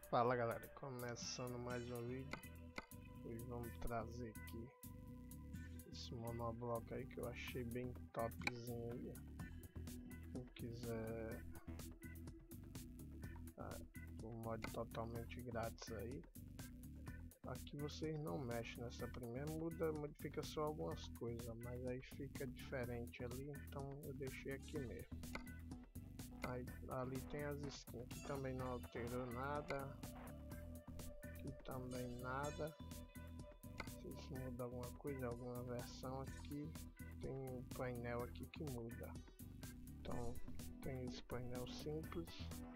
Fala galera, começando mais um vídeo. Hoje vamos trazer aqui esse monobloco aí que eu achei bem topzinho aí. Quem quiser o mod totalmente grátis aí. Aqui vocês não mexem nessa primeira, modifica só algumas coisas, mas aí fica diferente ali, então eu deixei aqui mesmo. Aí, ali tem as skins, aqui também não alterou nada, aqui também nada. Se muda alguma coisa, alguma versão aqui, tem um painel aqui que muda. Então tem esse painel simples,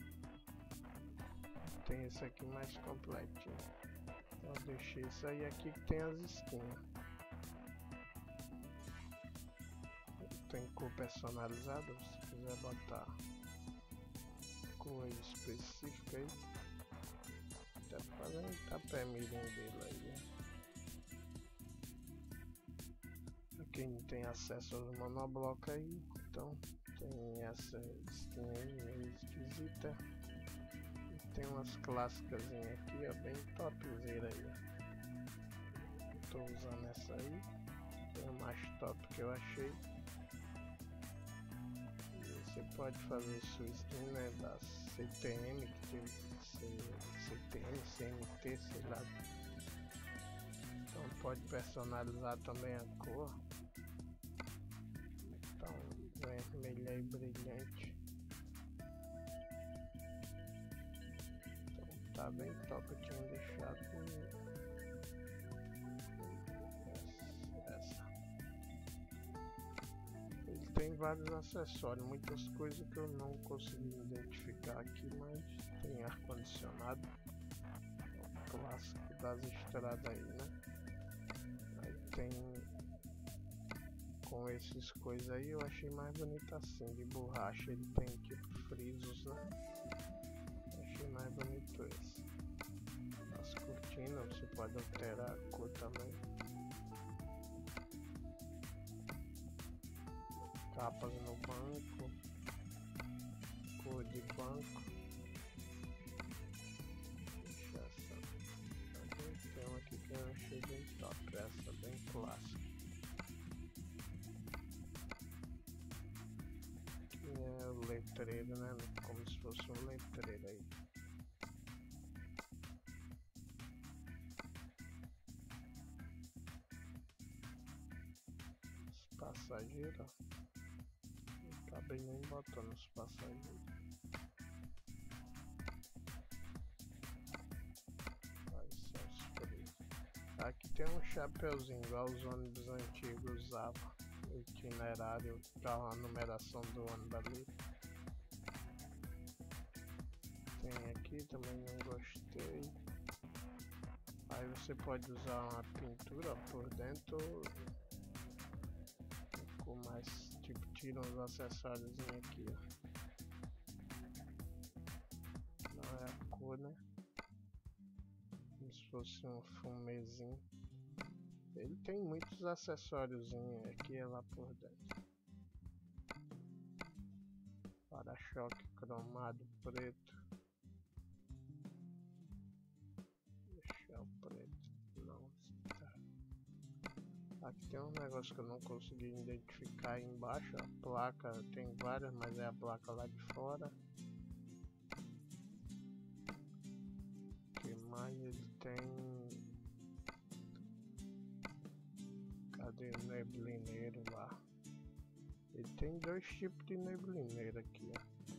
tem esse aqui mais completinho. Então eu deixei isso aí aqui que tem as skins. Tem cor personalizada, se quiser botar cor específica aí, tá fazendo tapé mirim dele aí. Aqui não tem acesso aos monoblocos aí, então tem essa skin aí meio esquisita. E tem umas clássicas aqui, ó, bem topzera aí. Tô usando essa aí, que é a mais top que eu achei. Você pode fazer sua skin, né, da CTM, que tem CTM, CMT, sei lá. Então pode personalizar também a cor. Então vermelha e brilhante. Então tá bem top, eu tinha deixado essa. Ele tem vários acessórios, muitas coisas que eu não consegui identificar aqui, mas tem ar-condicionado, o clássico das estradas aí, né? Aí tem com esses coisas aí, eu achei mais bonito assim, de borracha, ele tem tipo frisos, né? Achei mais bonito esse. As cortinas você pode alterar a cor também. Capas no banco, cor de banco. Deixa essa. Tem uma aqui que eu achei bem top, essa bem clássica. Aqui é o letreiro, né? Como se fosse um letreiro aí. Os passageiros. Acabei nem botando os passageiros. Aqui tem um chapeuzinho igual os ônibus antigos usavam. O itinerário para a numeração do ônibus ali. Tem aqui, também não gostei. Aí você pode usar uma pintura por dentro. Com mais, tipo, tira uns acessórios aqui, ó. Não é a cor, né? Como se fosse um fumezinho. Ele tem muitos acessórios aqui e lá por dentro. Para-choque cromado preto. Deixar o preto. Não está. Aqui tem um negócio que eu não consegui identificar aí embaixo. A placa tem várias, mas é a placa lá de fora. O que mais ele tem? Cadê o neblineiro lá? Ele tem dois tipos de neblineiro aqui, ó.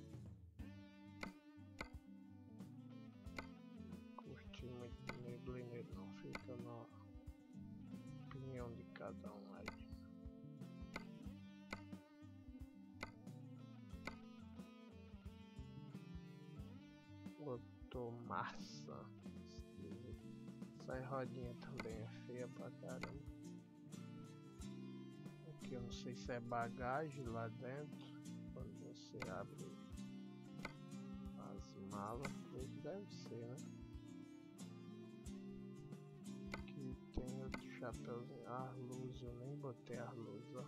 Curti muito de neblineiro, não, fica na opinião de cada um aí. Maçã. Essa rodinha também é feia pra caramba. Aqui eu não sei se é bagagem lá dentro. Quando você abre as malas, deve ser, né? Aqui tem outro chapéuzinho. Ar luz, eu nem botei ar luz, ó.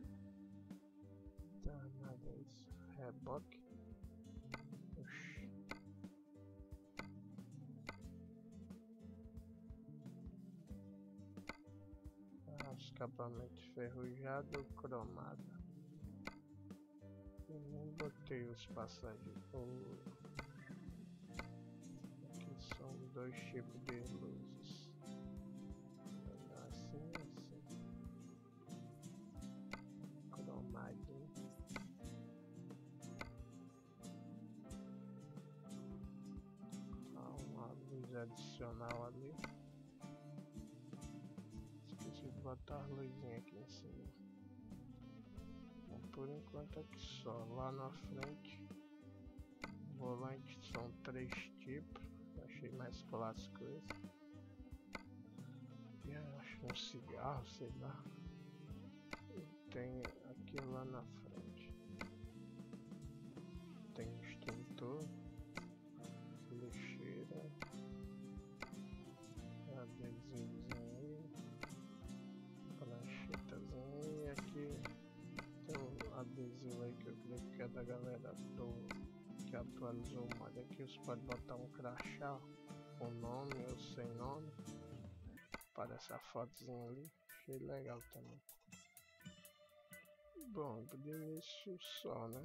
Tá, nada isso. Reboque. Oxi, acabamento enferrujado, cromado. Eu nem botei os passagens. Aqui são dois tipos de luzes. Assim, assim. Cromadinho. Uma luz adicional ali. Esqueci de botar a luzinha aqui em cima. Bom, por enquanto aqui só. Lá na frente, volante são 3 tipos. Achei mais clássico esse. E acho um cigarro, sei lá. E tem aqui lá na frente. Tem extintor. Lixeira, adesivozinho aí, pranchetazinha, e aqui tem um adesivo aí que eu creio que é da galera que atualizou o mod. Aqui você pode botar um crachá com nome ou sem nome, aparece a fotozinha ali, achei legal também. Bom, de início só, né?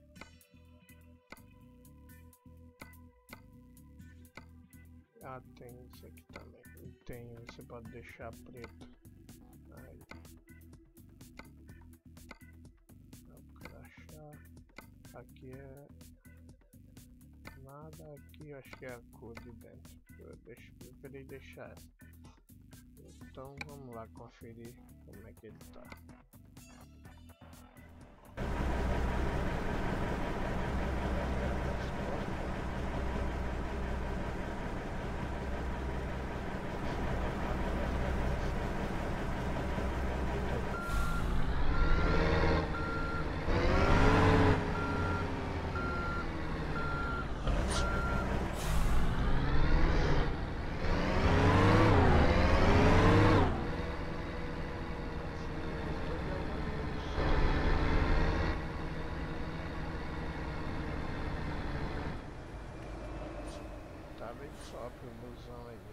Ah, tem isso aqui também. E tem, você pode deixar preto. Aí. Dá pra crachá. Aqui é nada, aqui eu acho que é a cor de dentro. Eu preferi deixar essa. Então vamos lá conferir como é que ele tá. Tá bem top o busão aí.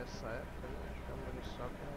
nessa época, né? Chama ele só com